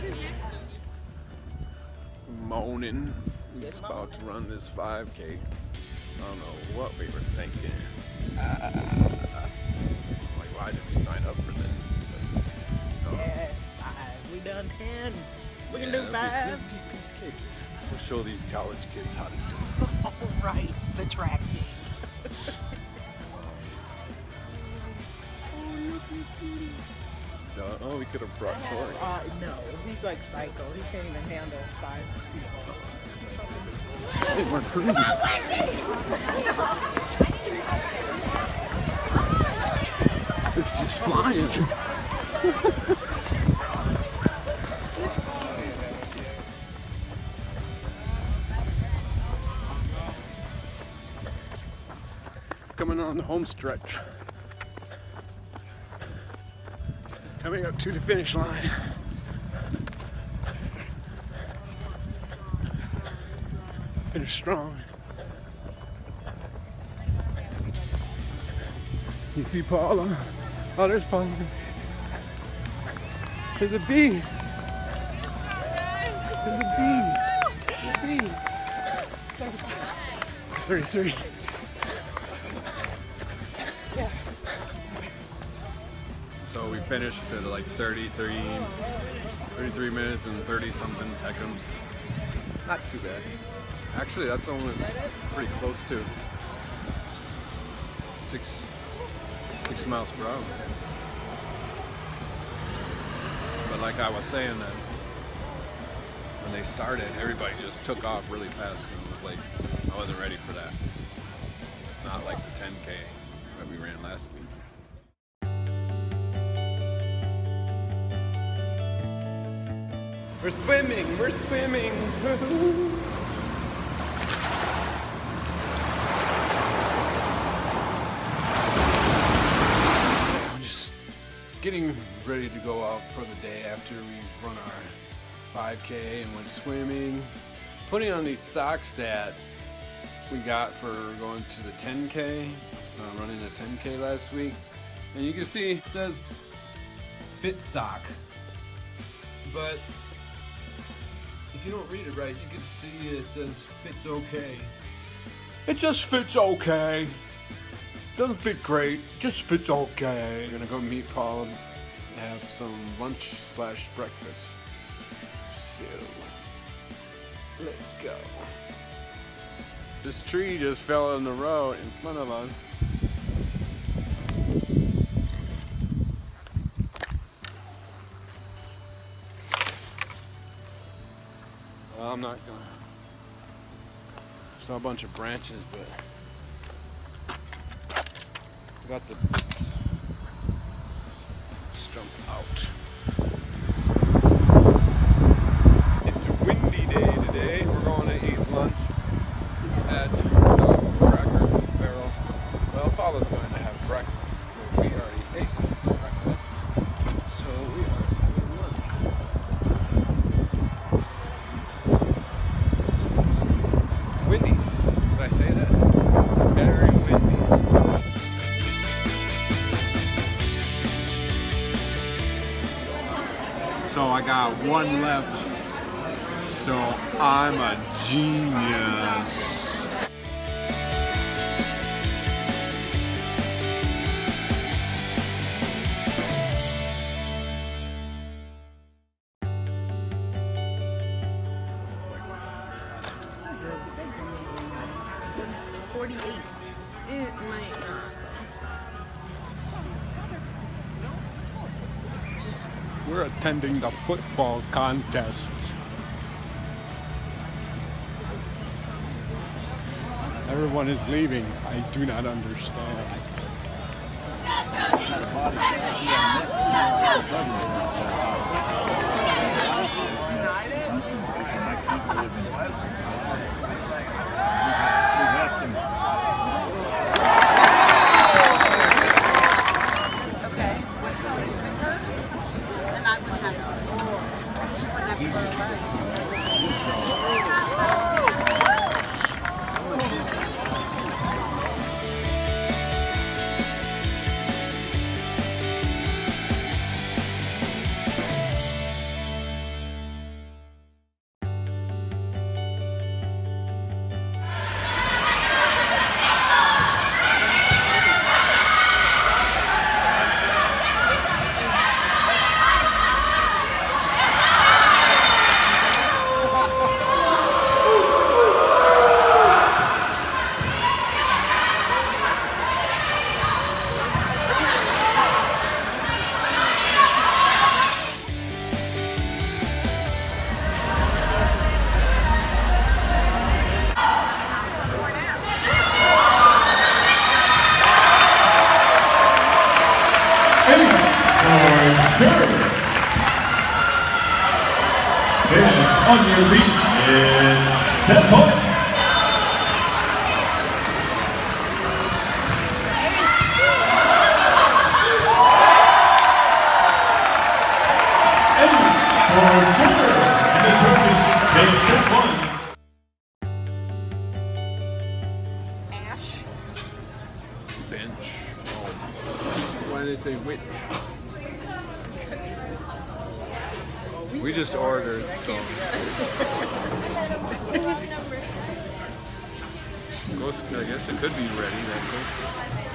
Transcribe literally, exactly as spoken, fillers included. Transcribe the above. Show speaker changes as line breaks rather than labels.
Moaning. He's about to run this five K. I don't know what we were thinking. Uh, like, why did we sign up for this? But, no.
Yes, five. We done ten. We
yeah,
can do five.
Be, be a piece of cake. We'll show these college kids how to do it.
All right, the track team.
Duh, oh, we could have brought Tori.
Uh, no, he's like psycho. He can't even handle five people.
Hey, we're cruising. It's just flying. Coming on the home stretch. Coming up to the finish line. Finish strong. You see Paula? Oh, there's Paula. There's a bee. There's a bee. There's a bee. thirty-three. Yeah. So we finished at like thirty-three, thirty-three minutes and thirty something seconds. Not too bad. Actually, that's almost pretty close to six, six miles per hour. But like I was saying, that when they started, everybody just took off really fast, and it was like I wasn't ready for that. It's not like the ten K that we ran last week. We're swimming. We're swimming. Getting ready to go out for the day after we run our five K and went swimming. Putting on these socks that we got for going to the ten K, uh, running a ten K last week. And you can see it says fit sock, but if you don't read it right, you can see it says fits okay. It just fits okay. Doesn't fit great, just fits okay. We're gonna go meet Paul and have some lunch slash breakfast. So, let's go. This tree just fell in the road in front of us. Well, I'm not gonna. Saw a bunch of branches, but I got the let's jump out. It's a windy day today. We're going to eat lunch at the Cracker Barrel. Well, Paula's going to have breakfast. We already ate breakfast, so we are having lunch. It's windy. Did I say that? It's very windy. So I got one left, so I'm a genius.
forty-eight. It might not.
We're attending the football contest. Everyone is leaving. I do not understand.
On your feet, it's set point.
Bench. Oh. Why did they say which? We just ordered, so. I guess it could be ready that quick.